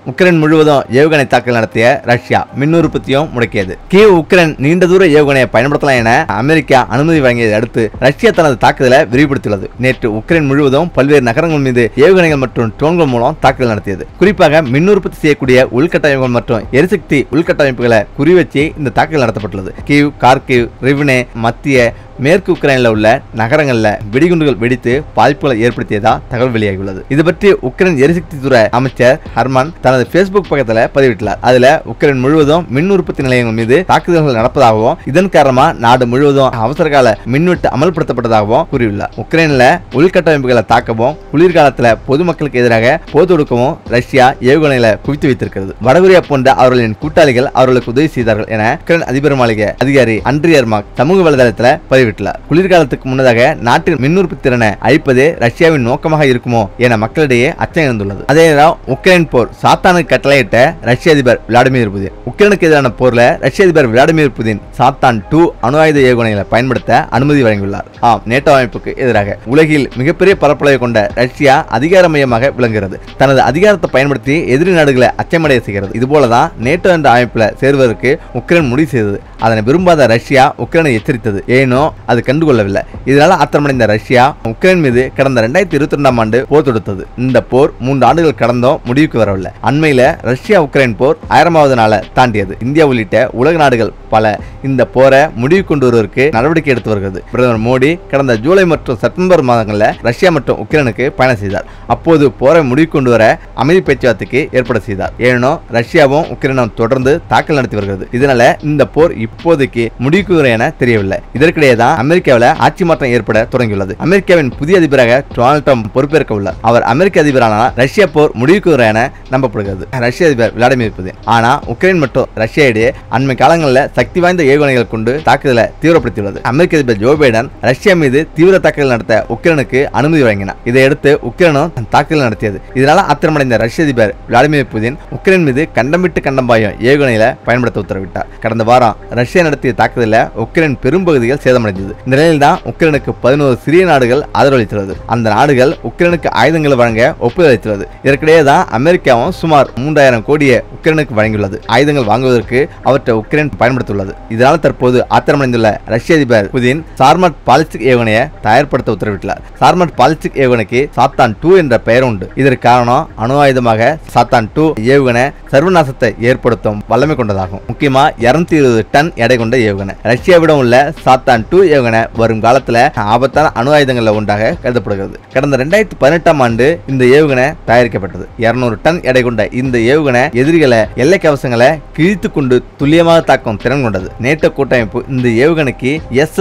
Ukraine முழுவதும் ஏவுகணை தாக்குதல் நடத்திய ரஷ்யா மின் உற்பத்தியும் முடக்கியது. கீவ் உக்ரைன் நீண்ட தூர ஏவுகணையை பயன்படுத்தலாம் என அமெரிக்கா அனுமதி வழங்கியதை அடுத்து ரஷ்யா தனது தாக்குதலை விரிவுபடுத்தியுள்ளது. நேற்று உக்ரைன் முழுவதும் பல்வேறு நகரங்கள் மீது ஏவுகணைகள் மற்றும் ட்ரோன்கள் மூலம் தாக்குதல் நடத்தியது. குறிப்பாக மின் உற்பத்தி செய்யக்கூடிய உள்கட்டமைப்புகள் மற்றும் எரிசக்தி உள்கட்டமைப்புகளை குறிவச்சு இந்த தாக்குதல் நடத்தப்பட்டுள்ளது. கீவ், கார்கிவ், ரிவ்னே, மத்திய மேற்கு உக்ரைனில் உள்ள நகரங்களில் வெடிகுண்டுகள் வெடித்து பாதிப்புகளை ஏற்படுத்தியதா தகவல் வெளியாகியுள்ளது. இது பற்றி உக்ரைன் எரிசக்தி துறை அமைச்சர் ஹர்மன் தனது பேஸ்புக் பக்கத்தில் பதிவிட்டுள்ளார். அதுல உக்ரைன் முழுவதும் மின் உற்பத்தி நிலையங்கள் மீது தாக்குதல்கள் நடப்பதாகவும் இதன் காரணமா நாடு முழுவதும் அவசரகால மின்வெட்டு அமல்படுத்தப்பட்டதாகவும் கூறியுள்ளார். உக்ரைன்ல உள்கட்டமைப்புகளை தாக்கவும் குளிர்காலத்தில் பொதுமக்களுக்கு எதிராக போர் தொடுக்கவும் ரஷ்யா ஏவுகணைகளை குவித்து வைத்திருக்கிறது. வடகொரியா போன்ற அவர்களின் கூட்டாளிகள் அவர்களுக்கு உதவி செய்தார்கள் என உக்ரைன் அதிபர் மாளிகை அதிகாரி அண்ட்ரி எர்மாக் சமூக வலைதளத்தில் பதிவிட்டார். குளிர்காலத்துக்கு முன்னதாக நாட்டின் மின் உற்பத்தி திறனை அழிப்பதே ரஷ்யாவின் நோக்கமாக இருக்குமோ என மக்களிடையே அச்சம் எழுந்துள்ளது. அதே நேரம் உக்ரைன் போர் சாத்தானுக்கு கட்டளையிட்ட ரஷ்ய அதிபர் விளாடிமிர் புதின். உக்ரைனுக்கு எதிரான போர்ல ரஷ்ய அதிபர் விளாடிமிர் புதின் சாத்தான் 2 அணு ஆயுத ஏவுகணைகளை பயன்படுத்த அனுமதி வழங்கியுள்ளார். நேட்டோ அமைப்புக்கு எதிராக உலகில் மிகப்பெரிய பரப்பளவை கொண்ட ரஷ்யா அதிகாரமயமாக விளங்குகிறது. தனது அதிகாரத்தை பயன்படுத்தி எதிரி நாடுகளை அச்சமடைய செய்கிறது. இதுபோலதான் நேட்டோ என்ற அமைப்புல சேர்வதற்கு உக்ரைன் முடிவு செய்தது. அதனை விரும்பாத ரஷ்யா உக்ரைனை எச்சரித்தது. ஏனோ அது கண்டுகொள்ளவில்லை. இதனால ஆத்திரமடைந்த ரஷ்யா உக்ரைன் மீது கடந்த 2022ஆம் ஆண்டு போர் தொடுத்தது. இந்த போர் 3 ஆண்டுகள் கடந்தும் முடிவுக்கு வரவில்லை. அண்மையில ரஷ்யா உக்ரைன் போர் 1000வது நாளை தாண்டியது. இந்தியா உள்ளிட்ட உலக நாடுகள் பல இந்த போரை முடிவு கொண்டு வருவதற்கு நடவடிக்கை எடுத்து வருகிறது. பிரதமர் மோடி கடந்த ஜூலை மற்றும் செப்டம்பர் மாதங்களில் ரஷ்யா மற்றும் உக்ரைனுக்கு பயணம் செய்தார். அப்போது போரை முடிவு கொண்டு வர அமைதி பேச்சுவார்த்தைக்கு ஏற்பாடு செய்தார். ஏனோ ரஷ்யாவும் உக்ரைனும் தொடர்ந்து தாக்கல் நடத்தி வருகிறது. இதனால இந்த போர் இப்போதைக்கு முடிவுக்கு வர என தெரியவில்லை. இதற்கிடையே தான் அமெரிக்காவில் ஆட்சி மாற்றம் ஏற்பட தொடங்கியுள்ளது. அமெரிக்காவின் புதிய அதிபராக டொனால்ட் ட்ரம்ப் பொறுப்பேற்க உள்ளார். அவர் அமெரிக்க அதிபரானால் ரஷ்யா போர் முடிவுக்கு வர என நம்பப்படுகிறது. ரஷ்ய அதிபர் விளாடிமிர் புதின். ஆனா உக்ரைன் மற்றும் ரஷ்யா இடையே அண்மை காலங்களில் சக்தி வாய்ந்த ஏவுகணைகள் கொண்டு தாக்குதலை தீவிரப்படுத்தியுள்ளது. அமெரிக்க அதிபர் ஜோ பைடன் ரஷ்யா மீது தீவிர தாக்குதல் நடத்த உக்ரைனுக்கு அனுமதி வழங்கினார். இதையடுத்து உக்ரைனும் தாக்குதல் நடத்தியது. இதனால ஆத்திரமடைந்த ரஷ்ய அதிபர் விளாடிமிர் புதின் உக்ரைன் மீது கண்டம் விட்டு கண்டம் பாயும் ஏவுகணைகளை பயன்படுத்த உத்தரவிட்டார். கடந்த வாரம் ரஷ்யா நடத்திய தாக்குதலில் உக்ரைன் பெரும்பகுதிகள் சேதமடைந்தது. இந்த நிலையில் தான் உக்ரைனுக்கு 11 சிறிய நாடுகள் ஆதரவளித்துள்ளது. அந்த நாடுகள் உக்ரைனுக்கு ஆயுதங்களை வழங்க ஒப்புதல் அளித்துள்ளது. இதற்கிடையே தான் அமெரிக்காவும் சுமார் 3000 கோடியை உக்ரைனுக்கு வழங்கியுள்ளது. ஆயுதங்கள் வாங்குவதற்கு அவற்றை உக்ரைன் பயன்படுத்தியுள்ளது. இதனால் தற்போது ஆத்திரமடைந்துள்ள ரஷ்ய அதிபர் புதின் சார்மட் பாலிஸ்டிக் ஏவுகணையை தயார்படுத்த உத்தரவிட்டுள்ளார். சார்மட் பாலிஸ்டிக் ஏவுகணைக்கு சாத்தான் 2 என்ற பெயர் உண்டு. இதற்கு காரணம் அணு ஆயுதமாக சாத்தான் 2 ஏவுகணை சர்வநாசத்தை ஏற்படுத்தும் வல்லமை கொண்டதாகும். முக்கியமா 220 டன் எடை கொண்ட ஏவுகணை. ரஷ்யாவிடம் உள்ள சாத்தான் 2 ஏவுகணை வரும் காலத்துல ஆபத்தான அணு ஆயுதங்கள்ல ஒன்றாக கருதப்படுகிறது. கடந்த 2018ஆம் ஆண்டு இந்த ஏவுகணை தயாரிக்கப்பட்டது. 200 டன் எடை கொண்ட இந்த ஏவுகணை எதிரிகளை எல்லை கவசங்களை கிழித்து கொண்டு துல்லியமாக தாக்கும் திறன் கொண்டது. நேட்டோ கூட்டமைப்பு இந்த ஏவுகணைக்கு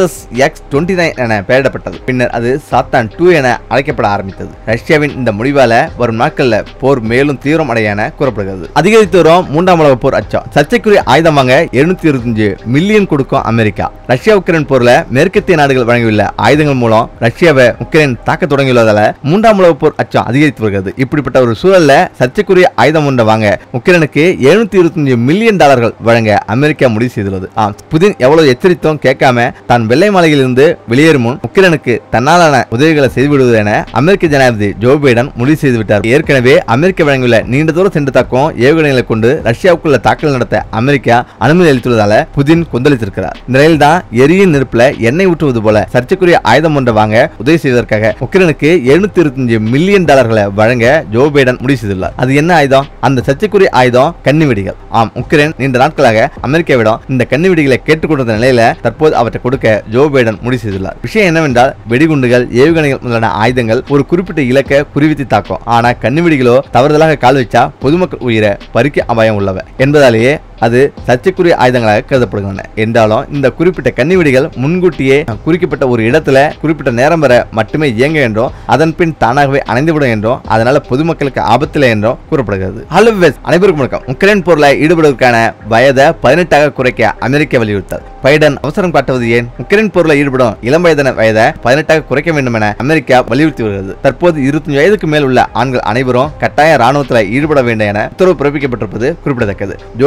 SSX-29 என பெயரிடப்பட்டது. பின்னர் அது சாத்தான் 2 என அழைக்கப்பட ஆரம்பித்தது. ரஷ்யாவின் இந்த முடிவால வரும் நாட்கள்ல போர் மேலும் தீவிரம் அடைய என கூறப்படுகிறது. அதிகரித்து வரும் 3ஆம் உலக போர் அச்சம். சர்ச்சைக்குரிய ஆயுதம் வாங்க 725 மில்லியன் கொடுக்கும் அமெரிக்கா. ரஷ்யா உக்ரைன் போர்ல மேற்கத்திய நாடுகள் வழங்கியுள்ள ஆயுதங்கள் மூலம் ரஷ்யாவை உக்ரைன் தாக்க தொடங்கியுள்ளதால 3ஆம் உலக போர் அச்சம் அதிகரித்து வருகிறது. இப்படிப்பட்ட ஒரு சூழல்ல சர்ச்சைக்குரிய ஆயுதம் ஒன்றை வாங்க உக்ரைனுக்கு 725 மில்லியன் டாலர்கள் வழங்க அமெரிக்கா முடிவு செய்துள்ளது. புதின் எவ்வளவு எச்சரித்தும் கேட்காம தான் வெள்ளை மாளிகையில் இருந்து வெளியேறும் முன் உக்ரைனுக்கு தன்னாலான உதவிகளை செய்துவிடுவது என அமெரிக்க ஜனாதிபதி ஜோ பைடன் முடிவு செய்துவிட்டார். ஏற்கனவே அமெரிக்கா வழங்கியுள்ள நீண்ட தூரம் சென்று தாக்கும் ஏவுகணைகளை கொண்டு ரஷ்யாவுக்குள்ள தாக்கல் நடத்த அமெரிக்கா அனுமதி அளித்துள்ளதால புதின் கொந்தளித்திருக்கிறார். இந்த நிலையில் தான் எரியின் நெருப்புல எண்ணெய் ஊற்றுவது போல சர்ச்சைக்குரிய ஆயுதம் ஒன்றை வாங்க உதவி செய்வதற்காக உக்ரைனுக்கு 725 மில்லியன் டாலர்களை வழங்க ஜோ பைடன் முடிவு செய்துள்ளார். அது என்ன ஆயுதம்? அந்த சர்ச்சைக்குரிய ஆயுதம் கன்னிவெடிகள். உக்ரைன் நீண்ட நாட்களாக அமெரிக்காவிடம் இந்த கன்னிவெடிகளை கேட்டுக்கொண்டிருந்த நிலையில தற்போது அவற்றை கொடுக்க ஜோ பைடன் முடிவு செய்துள்ளார். விஷயம் என்னவென்றால் வெடிகுண்டுகள், ஏவுகணைகள் முதலான ஆயுதங்கள் ஒரு குறிப்பிட்ட இலக்கை குறிவித்து தாக்கும். ஆனா கன்னிவெடிகளோ தவறுதலாக கால் வச்சா பொதுமக்கள் உயிரை பறிக்க அபாயம் உள்ளவ என்பதாலேயே அது சர்ச்சைக்குரிய ஆயுதங்களாக கருதப்படுகின்றன. என்றாலும் இந்த குறிப்பிட்ட கன்னிவெடிகள் முன்கூட்டியே குறிக்கப்பட்ட ஒரு இடத்துல குறிப்பிட்ட நேரம் வரை மட்டுமே இயங்க என்றும் அதன் பின் தானாகவே அணைந்துவிடும் என்றும் அதனால பொதுமக்களுக்கு ஆபத்தில்லை என்றும் கூறப்படுகிறது. அனைவருக்கும் வணக்கம். உக்ரைன் போர்ல ஈடுபடுவதற்கான வயதை 18ஆக குறைக்க அமெரிக்கா வலியுறுத்தல். பைடன் அவசரம் காட்டுவது ஏன்? உக்ரைன் போர்ல ஈடுபடும் இளம் வயதின வயதை 18ஆக குறைக்க வேண்டும் என அமெரிக்கா வலியுறுத்தி வருகிறது. தற்போது 25 வயதுக்கு மேல் உள்ள ஆண்கள் அனைவரும் கட்டாய ராணுவத்தில் ஈடுபட வேண்டும் என உத்தரவு பிறப்பிக்கப்பட்டிருப்பது குறிப்பிடத்தக்கது. ஜோ பைடன்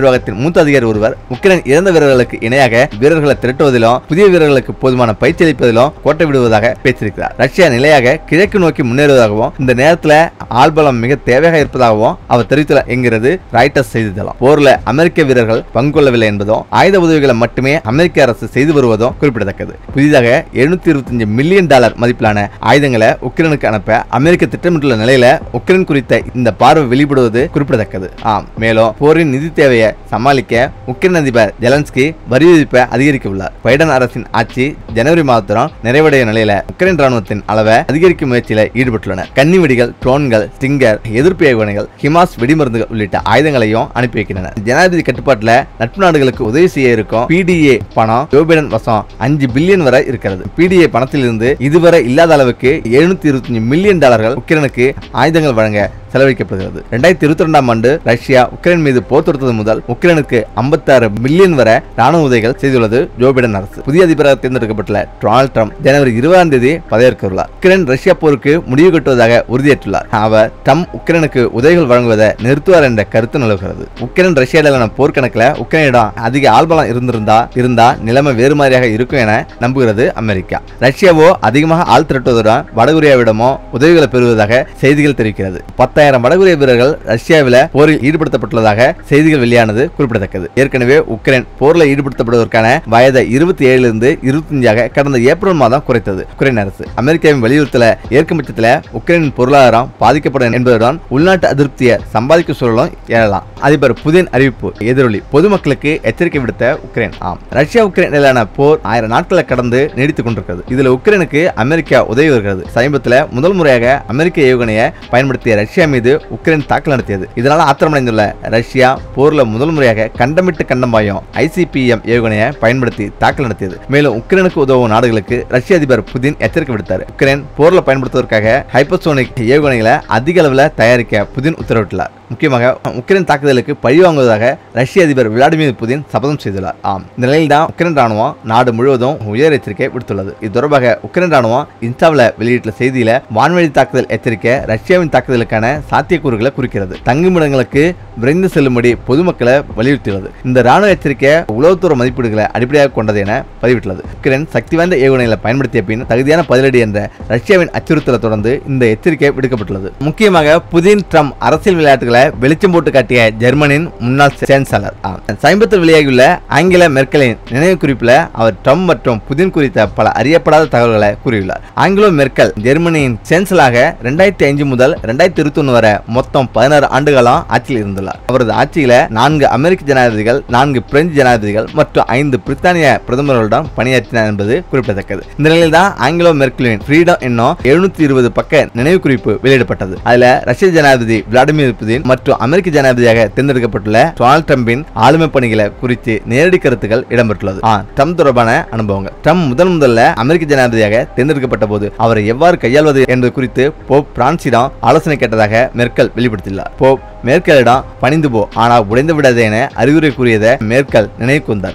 நிர்வாகத்தின் மூத்த அதிகாரி ஒருவர் உக்ரைன் இறந்த வீரர்களுக்கு இணையாக வீரர்களை திரட்டுவதிலும் புதிய வீரர்களுக்கு போதுமான பயிற்சி அளிப்பதிலும் கோட்டை விடுவதாக பேசியிருக்கிறார். ரஷ்யா நிலையாக கிழக்கு நோக்கி முன்னேறுவதாகவும் இந்த நேரத்தில் ஆள்பலம் மிக தேவையாக இருப்பதாகவும் அவர் தெரிவித்துள்ளார் என்கிறது ராய்டர்ஸ் செய்தித்தளம். போர்ல அமெரிக்க வீரர்கள் பங்கு கொள்ளவில்லை என்பதும் ஆயுத உதவிகளை மட்டுமே அமெரிக்க அரசு செய்து வருவதும் குறிப்பிடத்தக்கது. புதிதாக $725 மில்லியன் மதிப்பிலான ஆயுதங்களை உக்ரைனுக்கு அனுப்ப அமெரிக்க திட்டமிட்டுள்ள நிலையில உக்ரைன் குறித்த இந்த பார்வை வெளிப்படுவது குறிப்பிடத்தக்கது. மேலும் போரின் நிதி தேவையை சமாளிக்க உக்ரைன் அதிபர் ஜெலன்ஸ்கி வரி விதிப்பை அதிகரிக்க உள்ளார். பைடன் அரசின் ஆட்சி ஜனவரி மாதத்திலும் நிறைவடைய நிலையில உக்ரைன் ராணுவத்தின் அளவை அதிகரிக்கும் முயற்சியில ஈடுபட்டுள்ளனர். கன்னி வெடிகள், ட்ரோன்கள், ஸ்டிங்கர், எதிர்ப்பு ஏவுகணைகள், ஹிமாஸ் வெடிமருந்துகள் உள்ளிட்ட ஆயுதங்களையும் அனுப்பி வைக்கின்றனர். ஜனாதிபதி கட்டுப்பாட்டில் நட்பு நாடுகளுக்கு உதவி செய்ய இருக்கும் PDA பணம் ஜோ பைடன் வசம் $5 பில்லியன் வரை இருக்கிறது. PDA பணத்திலிருந்து இதுவரை இல்லாத அளவுக்கு $725 மில்லியன் உக்ரைனுக்கு ஆயுதங்கள் வழங்க செலவழிக்கப்படுகிறது. 2022ஆம் ஆண்டு ரஷ்யா உக்ரைன் மீது போர் தொடுத்தது முதல் உக்ரைனுக்கு $56 பில்லியன் வரை ராணுவ உதவிகள் செய்துள்ளது ஜோ பைடன் அரசு. புதிய அதிபராக தேர்ந்தெடுக்கப்பட்டுள்ள டொனால்ட் ட்ரம்ப் ஜனவரி 20ஆம் தேதி பதவியேற்க உள்ளார். உக்ரைன் ரஷ்யா போருக்கு முடிவு கட்டுவதாக உறுதியேற்றுள்ளார். அவர் ட்ரம்ப் உக்ரைனுக்கு உதவிகள் வழங்குவதை நிறுத்துவார் என்ற கருத்து நிலவுகிறது. உக்ரைன் ரஷ்யா இடையிலான போர்க்கணக்கில் உக்ரைனிடம் அதிக ஆள்பலம் இருந்தா நிலைமை வேறு மாதிரியாக இருக்கும் என நம்புகிறது அமெரிக்கா. ரஷ்யாவோ அதிகமாக ஆள் திரட்டுவதுடன் வடகொரியாவிடமோ உதவிகளை பெறுவதாக செய்திகள் தெரிவிக்கிறது. 10,000 வடகொரிய வீரர்கள் ரஷ்யாவில் போரில் ஈடுபடுத்தப்பட்டுள்ளதாக செய்திகள் வெளியானது குறிப்பிடத்தக்கது. ஏற்கனவே உக்ரைன் போரில் ஈடுபடுத்தப்படுவதற்கான வயதை 27 25 கடந்த ஏப்ரல் மாதம் குறைத்தது உக்ரைன் அரசு. அமெரிக்காவின் வலியுறுத்தல ஏற்கும் பட்சத்தில் உக்ரைனின் பொருளாதாரம் பாதிக்கப்படும் என்பதுடன் உள்நாட்டு அதிருப்தியை சம்பாதிக்கும் சூழலும் ஏறலாம். அதிபர் புதின் அறிவிப்பு எதிரொலி பொதுமக்களுக்கு எச்சரிக்கை விடுத்த உக்ரைன். ரஷ்யா உக்ரைன் இடையிலான போர் 1000 நாட்களை கடந்து நீடித்துக் கொண்டிருக்கிறது. இதுல உக்ரைனுக்கு அமெரிக்கா உதவி வருகிறது. சமீபத்தில் முதல் முறையாக அமெரிக்க ஏவுகணையை பயன்படுத்திய ரஷ்யா மீது உக்ரைன் தாக்கல் நடத்தியது. இதனால் ஆத்திரமடைந்துள்ள ரஷ்யா போர்ல முதல் முறையாக கண்டமிட்டு கண்டம்பாயும் ICBM ஏவுகணையை பயன்படுத்தி தாக்கல் நடத்தியது. மேலும் உக்ரைனுக்கு உதவும் நாடுகளுக்கு ரஷ்ய அதிபர் புதின் எச்சரிக்கை விடுத்தார். உக்ரைன் போர்ல பயன்படுத்துவதற்காக ஹைப்பர்சோனிக் ஏவுகணைகளை அதிக அளவில் தயாரிக்க புதின் உத்தரவிட்டுள்ளார். முக்கியமாக உக்ரைன் தாக்குதலுக்கு பழிவாங்குவதாக ரஷ்ய அதிபர் விளாடிமிர் புதின் சபதம் செய்துள்ளார். இந்த நிலையில் தான் உக்ரைன் ராணுவம் நாடு முழுவதும் உயர் எச்சரிக்கை விடுத்துள்ளது. இது தொடர்பாக உக்ரைன் ராணுவம் இன்ஸ்டாவில் வெளியிட்ட செய்தியில வான்வழி தாக்குதல் எச்சரிக்கை ரஷ்யாவின் தாக்குதலுக்கான சாத்தியக்கூறுகளை குறிக்கிறது. தங்குமிடங்களுக்கு விரைந்து செல்லும்படி பொதுமக்களை வலியுறுத்தியுள்ளது. இந்த ராணுவ எச்சரிக்கை உளவுத்துறை மதிப்பீடுகளை அடிப்படையாக கொண்டது என பதிவிட்டுள்ளது. உக்ரைன் சக்தி வாய்ந்த ஏவுகணைகளை பயன்படுத்திய பின் தகுதியான பதிலடி என்ற ரஷ்யாவின் அச்சுறுத்தலை தொடர்ந்து இந்த எச்சரிக்கை விடுக்கப்பட்டுள்ளது. முக்கியமாக புதின் ட்ரம்ப் அரசியல் விளையாட்டுகளை வெளிச்சம் போட்டு காட்டிய ஜெர்மனியின் முன்னாள் சான்சலர். சமீபத்தில் வெளியாகியுள்ள ஆங்கிலா மெர்க்கலின் நினைவு குறிப்பில் அவர் ட்ரம்ப் மற்றும் புதின் குறித்த பல அறியப்படாத தகவல்களை கூறியுள்ளார். ஆங்கிலா மெர்க்கல் ஜெர்மனியின் சான்சலராக 2005 முதல் 2021 வரை மொத்தம் 16 ஆண்டுகாலம் ஆட்சியில் இருந்துள்ளார். அவரது ஆட்சியில 4 அமெரிக்க ஜனாதிபதிகள், 4 பிரெஞ்சு ஜனாதிபதிகள் மற்றும் 5 பிரித்தானிய பிரதமர்களுடன் பணியாற்றினார் என்பது குறிப்பிடத்தக்கது. இந்த நிலையில் தான் ஆங்கிலா மெர்க்கலின் ஃப்ரீடம் என்னும் 720 பக்க நினைவு குறிப்பு வெளியிடப்பட்டது. அதுல ரஷ்ய ஜனாதிபதி விளாடிமிர் புதின் மற்றும் அமெரிக்க ஜனாதிபதியாக தேர்ந்தெடுக்கப்பட்டுள்ள டொனால்ட் ட்ரம்பின் ஆளுமை பணிகளை குறித்து நேரடி கருத்துக்கள் இடம்பெற்றுள்ளது. ட்ரம்ப் தொடர்பான அனுபவங்கள். ட்ரம்ப் முதல்ல அமெரிக்க ஜனாதிபதியாக தேர்ந்தெடுக்கப்பட்ட போது அவரை எவ்வாறு கையாள்வது என்பது குறித்து போப் பிரான்சிடம் ஆலோசனை கேட்டதாக மெர்க்கல் வெளிப்படுத்தியுள்ளார். போப் மேற்கலிடம் பணிந்து போ ஆனால் உடைந்து விடாது என அறிவுரை கூறியதை மேற்கல் நினைவு கூர்ந்தார்.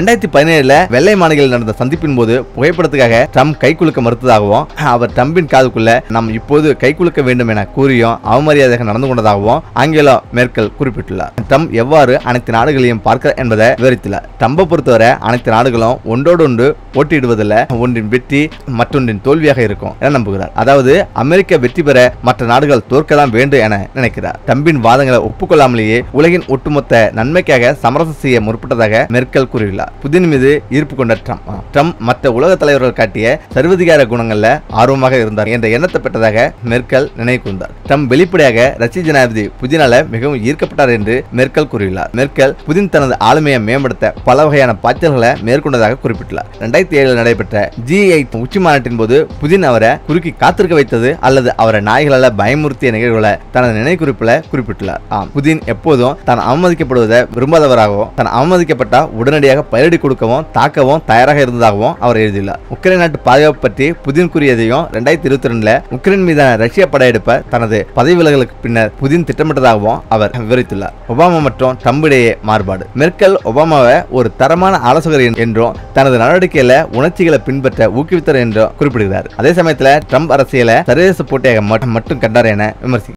2017 வெள்ளை மாளிகையில் நடந்த சந்திப்பின் போது புகைப்படத்துக்காக ட்ரம்ப் கை குலுக்க மறுத்ததாகவும் அவர் ட்ரம்பின் காதுக்குள்ள நாம் இப்போது கை குலுக்க வேண்டும் என கூறியும் அவமரியாதையாக நடந்து கொண்டதாகவும் ஆங்கிலா மேர்க்கல் குறிப்பிட்டுள்ளார். ட்ரம்ப் எவ்வாறு அனைத்து நாடுகளையும் பார்க்கிறார் என்பதை விவரித்துள்ளார். ட்ரம்பை பொறுத்தவரை அனைத்து நாடுகளும் ஒன்றோடொன்று போட்டியிடுவதில் ஒன்றின் வெற்றி மற்றொன்றின் தோல்வியாக இருக்கும் என நம்புகிறார். அதாவது அமெரிக்கா வெற்றி பெற மற்ற நாடுகள் தோற்கதான் வேண்டும் என நினைக்கிறார். ட்ரம்பின் வாதங்களை ஒப்புக்கொள்ளாமலேயே உலகின் ஒட்டுமொத்த நன்மைக்காக சமரசம் செய்ய முற்பட்டதாக மெர்க்கல் கூறியுள்ளார். புதின் மீது ஈர்ப்பு கொண்ட ட்ரம்ப் மற்ற உலக தலைவர்கள் காட்டிய சர்வதிகார குணங்கள்ல ஆர்வமாக இருந்தார் என்ற எண்ணத்தை பெற்றதாக மெர்க்கல் நினைவு கூர்ந்தார். ட்ரம்ப் வெளிப்படையாக ரஷ்ய ஜனாதிபதி புதினால மிகவும் ஈர்க்கப்பட்டார் என்று மெர்க்கல் கூறியுள்ளார். மெர்க்கல் புதின் தனது ஆளுமையை மேம்படுத்த பல வகையான பாய்ச்சல்களை மேற்கொண்டதாக குறிப்பிட்டுள்ளார். 2007 நடைபெற்ற G8 உச்சி மாநாட்டின் போது புதின் அவரை குறுக்கி காத்திருக்க வைத்தது அல்லது அவரை நாய்களால் பயமுறுத்திய நிகழ்வுகளை தனது நினைவு குறிப்பில் குறிப்பிட்டுள்ளார். புதின் எப்போதும் தான் அவமதிக்கப்படுவதை விரும்பாதவராகவும் தான் அவமதிக்கப்பட்ட உடனடியாக பதிலடி கொடுக்கவும் தாக்கவும் தயாராக இருந்ததாகவும் அவர் எழுதியுள்ளார். உக்ரைன் நாட்டு பாதுகாப்பு பற்றி புதின் கூறியதையும் 2022 உக்ரைன் மீதான ரஷ்ய படையெடுப்ப தனது பதவி விலகலுக்கு பின்னர் புதின் திட்டமிட்டதாகவும் அவர் விவரித்துள்ளார். ஒபாமா மற்றும் ட்ரம்ப் இடையே மாறுபாடு. மெர்க்கல் ஒபாமாவை ஒரு தரமான ஆலோசகர் என்றும் தனது நடவடிக்கையில உணர்ச்சிகளை பின்பற்ற ஊக்குவித்தார் என்றும் குறிப்பிடுகிறார். அதே சமயத்தில் ட்ரம்ப் அரசியலை சர்வதேச போட்டியாக மட்டும் கண்டார் என விமர்சிக்கிறார்.